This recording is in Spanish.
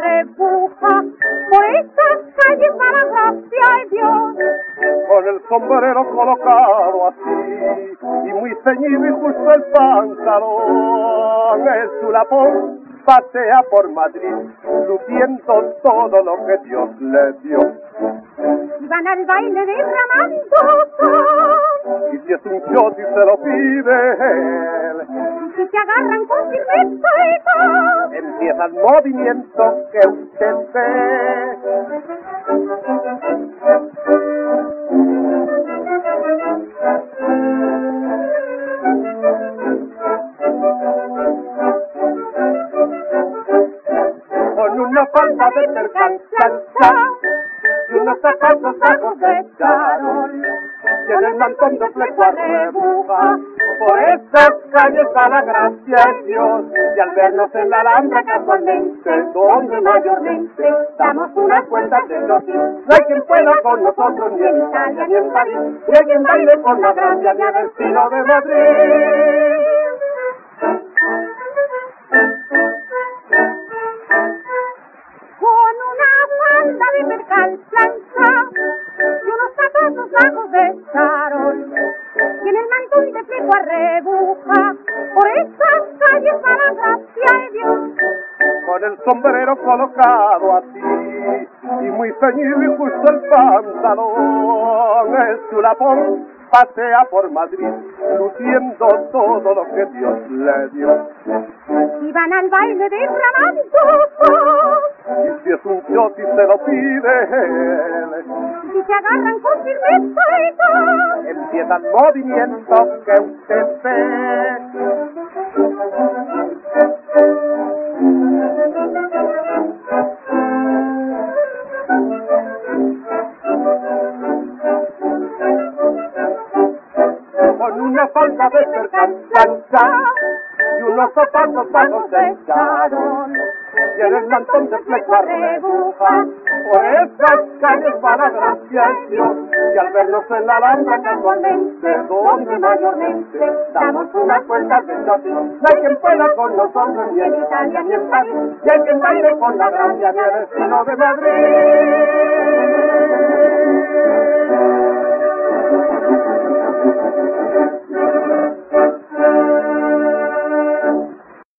rebuja, por estas calles a la gracia de Dios. Con el sombrero colocado así, y muy ceñido y justo el pantalón, el chulapón pasea por Madrid, luciendo todo lo que Dios le dio. Y van al baile derramando sol, Y si es un shot y se lo pide él, y si se agarran con silvestre y todo, empieza el movimiento que usted ve. Con una falda de percal, y unos zapatos bajos de charol, y en el mantón de fleco a rebuja, por esas calles a la gracia de Dios, y al vernos en la Alhambra casualmente, donde mayormente damos unas vueltas de noche, no hay quien pueda con nosotros ni en Italia ni en París, ni hay quien baile con la gracia ni al estilo de Madrid. con una falda de percal plancha y unos zapatos bajos de charol, y en el mantón de fleco a rebuja, por esas calles a la gracia de Dios. Con el sombrero colocado así, y muy ceñido y justo el pantalón, el chulapón pasea por Madrid, luciendo todo lo que Dios le dio. Y van al baile derramando sol, Y si es un shot y se lo pide él, y si se agarran con silvestre y todo, empieza el movimiento que usted ve. Con una falda de percal plancha y unos zapatos bajos de charol, y en el mantón de fleco a rebuja, por esas calles va la gracia de Dios, y al vernos en la Alhambra casualmente, donde mayormente damos unas vueltas de noche, no hay quien pueda con nosotros ni en Italia ni en París, y hay quien baile con la gracia ni el estilo de Madrid.